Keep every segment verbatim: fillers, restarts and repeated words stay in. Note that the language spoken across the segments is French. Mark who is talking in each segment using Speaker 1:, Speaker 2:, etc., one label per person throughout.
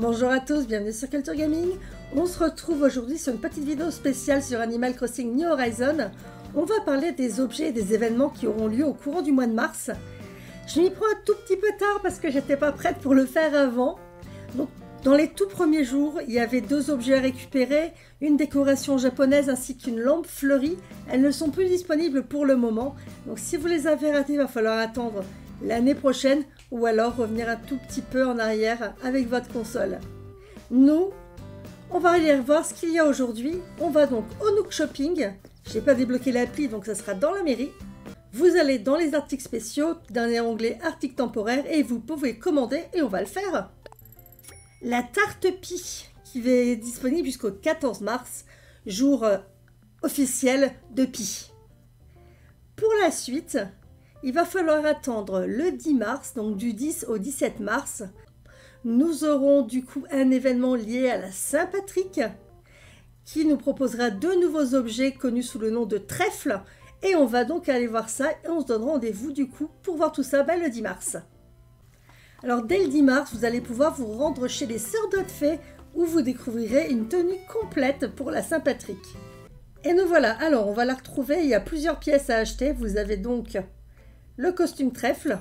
Speaker 1: Bonjour à tous, bienvenue sur Culture Gaming. On se retrouve aujourd'hui sur une petite vidéo spéciale sur Animal Crossing New Horizons. On va parler des objets et des événements qui auront lieu au courant du mois de mars. Je m'y prends un tout petit peu tard parce que j'étais pas prête pour le faire avant. Donc, dans les tout premiers jours, il y avait deux objets à récupérer, une décoration japonaise ainsi qu'une lampe fleurie. Elles ne sont plus disponibles pour le moment. Donc si vous les avez ratées, il va falloir attendre l'année prochaine ou alors revenir un tout petit peu en arrière avec votre console. Nous, on va aller voir ce qu'il y a aujourd'hui. On va donc au Nook Shopping. Je n'ai pas débloqué l'appli, donc ça sera dans la mairie. Vous allez dans les articles spéciaux, dans l'onglet articles temporaires et vous pouvez commander et on va le faire. La tarte Pi qui est disponible jusqu'au quatorze mars, jour euh, officiel de Pi. Pour la suite, il va falloir attendre le dix mars, donc du dix au dix-sept mars. Nous aurons du coup un événement lié à la Saint-Patrick qui nous proposera deux nouveaux objets connus sous le nom de trèfle. Et on va donc aller voir ça et on se donne rendez-vous du coup pour voir tout ça ben, le dix mars. Alors dès le dix mars, vous allez pouvoir vous rendre chez les Sœurs Godfrey où vous découvrirez une tenue complète pour la Saint-Patrick. Et nous voilà, alors on va la retrouver, il y a plusieurs pièces à acheter. Vous avez donc le costume trèfle,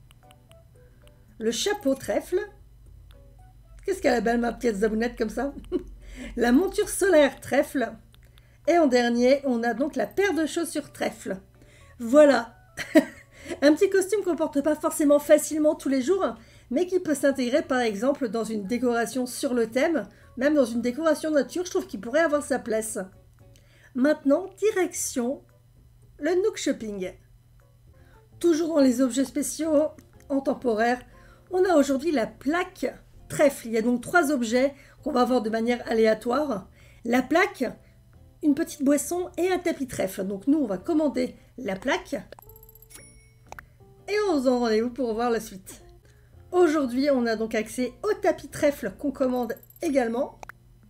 Speaker 1: le chapeau trèfle. Qu'est-ce qu'elle a belle ma petite zabounette comme ça. La monture solaire trèfle. Et en dernier, on a donc la paire de chaussures trèfle. Voilà. Un petit costume qu'on ne porte pas forcément facilement tous les jours, mais qui peut s'intégrer par exemple dans une décoration sur le thème, même dans une décoration nature, je trouve qu'il pourrait avoir sa place. Maintenant, direction le Nook Shopping. Toujours dans les objets spéciaux en temporaire, on a aujourd'hui la plaque trèfle. Il y a donc trois objets qu'on va avoir de manière aléatoire. La plaque, une petite boisson et un tapis trèfle. Donc nous, on va commander la plaque. Et on se donne rendez-vous pour voir la suite. Aujourd'hui, on a donc accès au tapis trèfle qu'on commande également.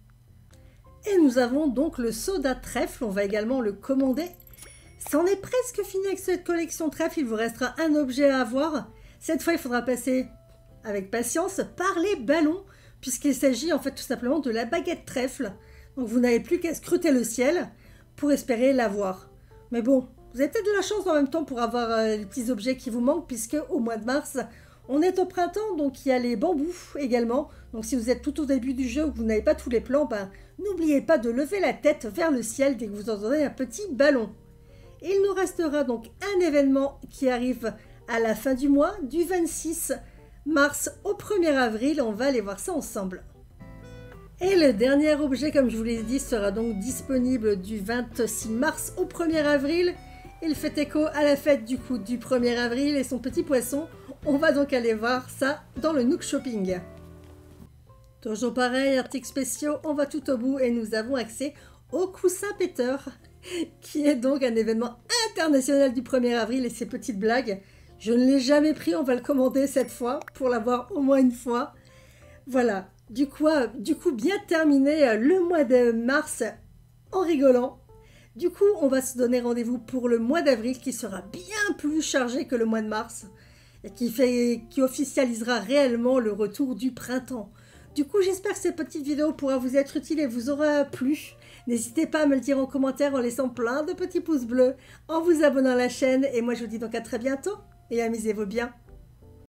Speaker 1: Et nous avons donc le soda trèfle, on va également le commander. Ça en est presque fini avec cette collection trèfle, il vous restera un objet à avoir. Cette fois, il faudra passer avec patience par les ballons, puisqu'il s'agit en fait tout simplement de la baguette trèfle. Donc vous n'avez plus qu'à scruter le ciel pour espérer l'avoir. Mais bon, vous avez peut-être de la chance en même temps pour avoir euh, les petits objets qui vous manquent, puisque au mois de mars, on est au printemps, donc il y a les bambous également. Donc si vous êtes tout au début du jeu ou que vous n'avez pas tous les plans, ben, n'oubliez pas de lever la tête vers le ciel dès que vous entendez un petit ballon. Il nous restera donc un événement qui arrive à la fin du mois, du vingt-six mars au premier avril. On va aller voir ça ensemble. Et le dernier objet, comme je vous l'ai dit, sera donc disponible du vingt-six mars au premier avril. Il fait écho à la fête du coup du premier avril et son petit poisson. On va donc aller voir ça dans le Nook Shopping. Toujours pareil, articles spéciaux, on va tout au bout et nous avons accès au coussin péteur, qui est donc un événement international du premier avril et ses petites blagues. Je ne l'ai jamais pris, on va le commander cette fois pour l'avoir au moins une fois. Voilà, du coup, du coup bien terminé le mois de mars en rigolant. Du coup, on va se donner rendez-vous pour le mois d'avril qui sera bien plus chargé que le mois de mars et qui, fait, qui officialisera réellement le retour du printemps. Du coup, j'espère que cette petite vidéo pourra vous être utile et vous aura plu. N'hésitez pas à me le dire en commentaire en laissant plein de petits pouces bleus, en vous abonnant à la chaîne. Et moi, je vous dis donc à très bientôt et amusez-vous bien.